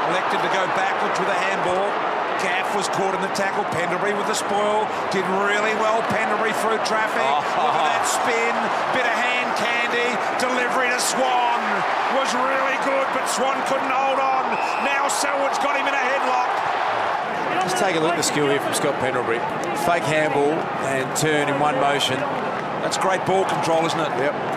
Elected to go backwards with a handball. Gaff was caught in the tackle. Pendlebury with the spoil. Did really well. Pendlebury through traffic. Look at that spin. Bit of hand candy. Delivery to Swan. Was really good, but Swan couldn't hold on. Now Selwood's got him in a headlock. Just take a look at the skill here from Scott Pendlebury. Fake handball and turn in one motion. That's great ball control, isn't it? Yep.